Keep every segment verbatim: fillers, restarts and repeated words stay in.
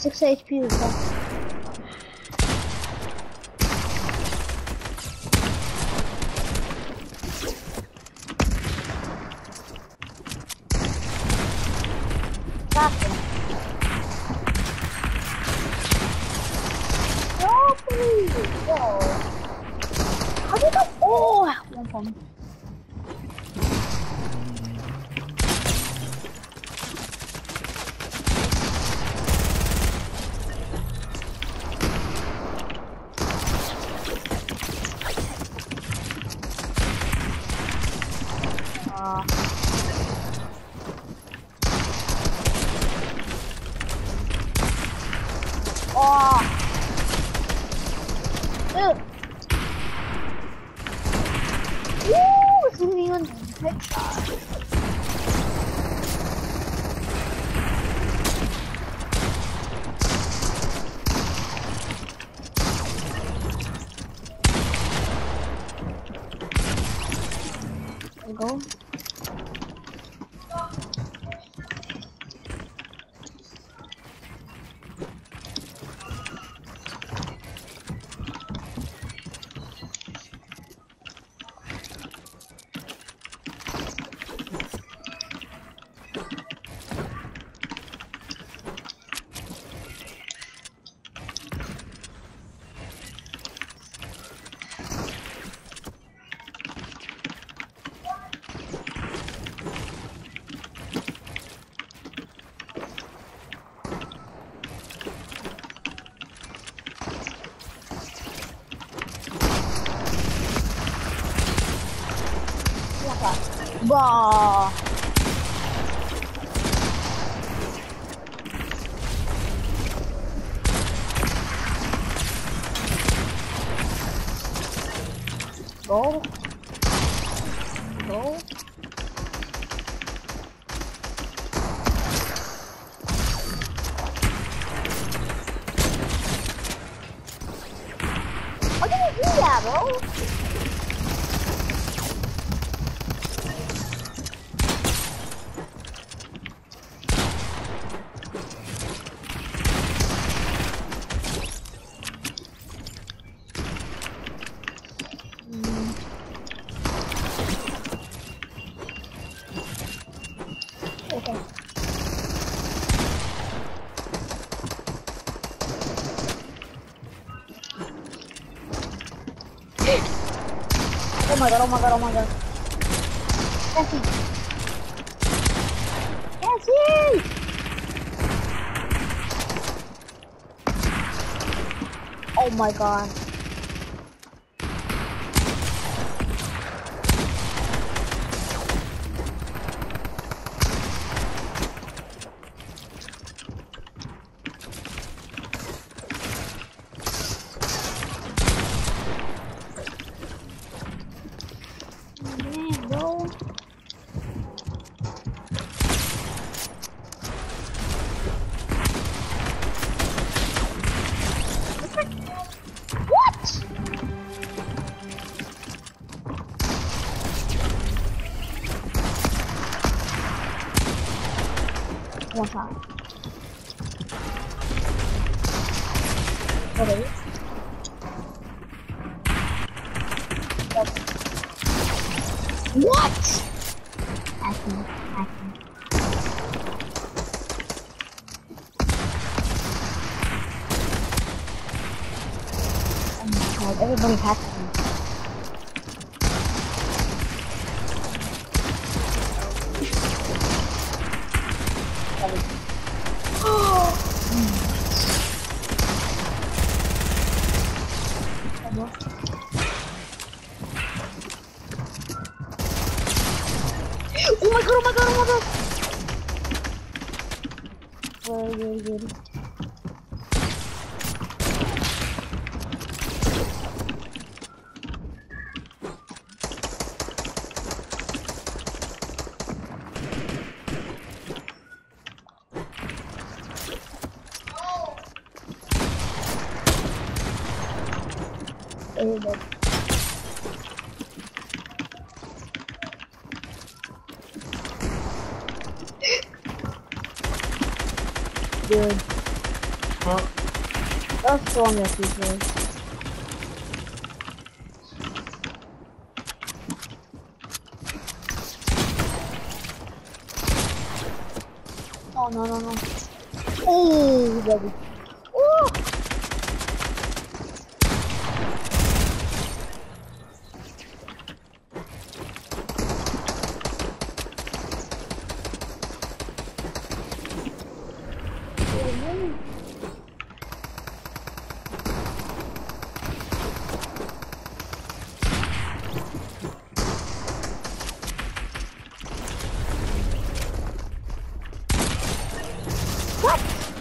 six H P is that? No, please, no. How did I? Oh, one point. Uh. Oh. Dude. Woo! It's leaving on headshot. There we go. Bah. Go. Go. How did you do that, bro? Okay. Oh my god, oh my god, oh my god. Cassie. Cassie! Oh my god. One time. What is it? What? Hacking, hacking. Oh my god, everybody hacking. Oh my god, oh my god, oh my god! Very, very good. Very good. Good. That's the one that people. Oh no no no. Oh baby. Oh. What?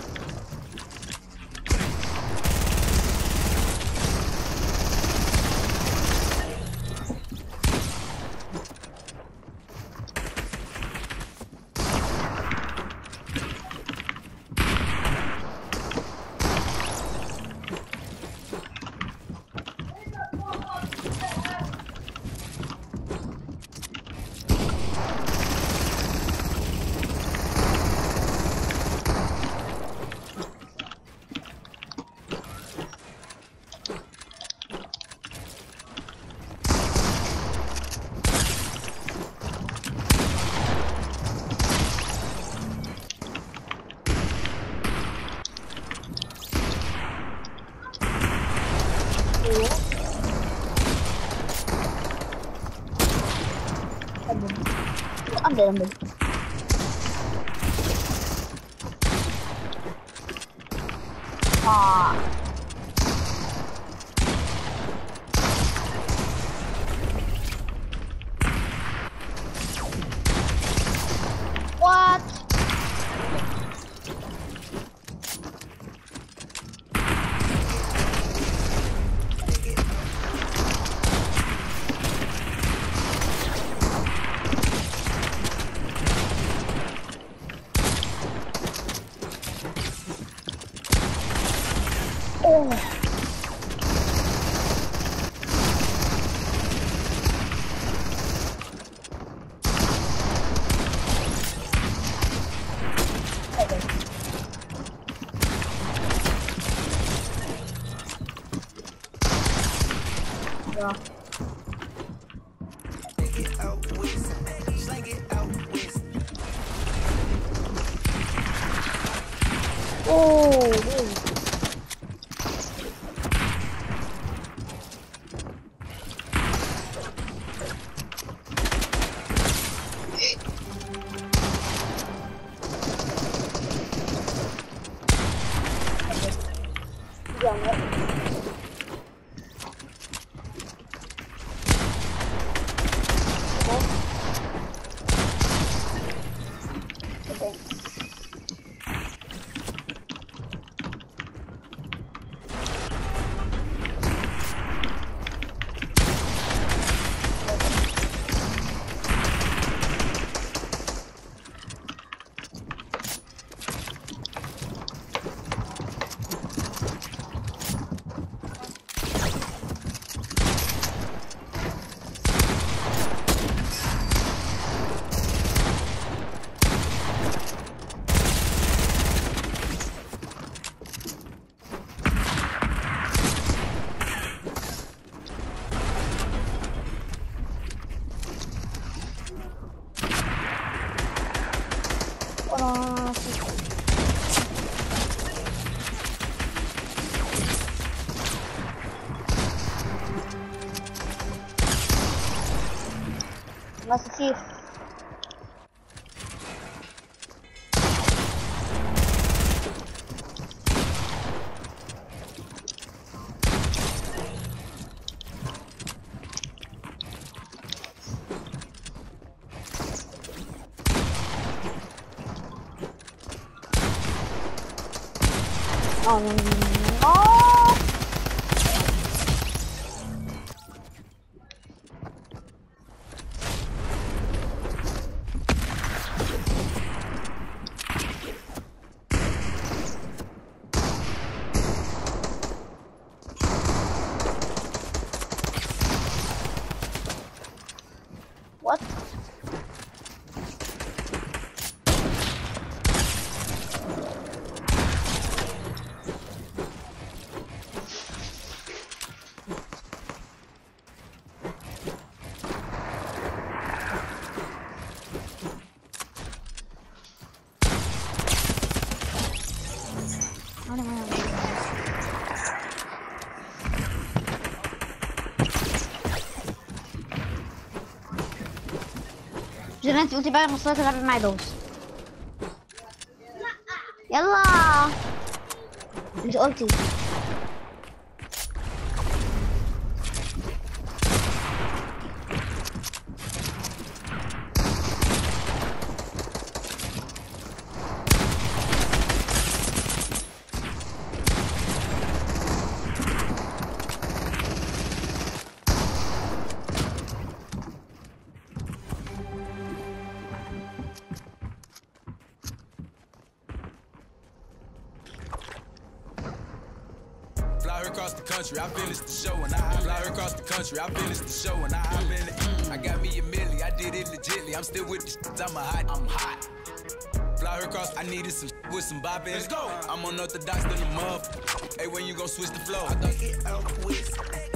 I'm dead, I'm dead. Ah. What? Oh. Yeah. Oh, dude. Uh, Master Chief. Oh no no no no! Oh! What? ulti ulti بقى مصطفى تلعب معي دوس. يلا مش قلتي Fly her across the country, I finished the show and I fly her across the country, I finished the show and I hop in it. I got me a milli, I did it legitly. I'm still with the shit, I'm a hot, I'm hot. Fly her across, I needed some shit with some bop in it. Let's go. I'm unorthodox than the muff. Hey, when you gon' switch the flow? I thought it out with.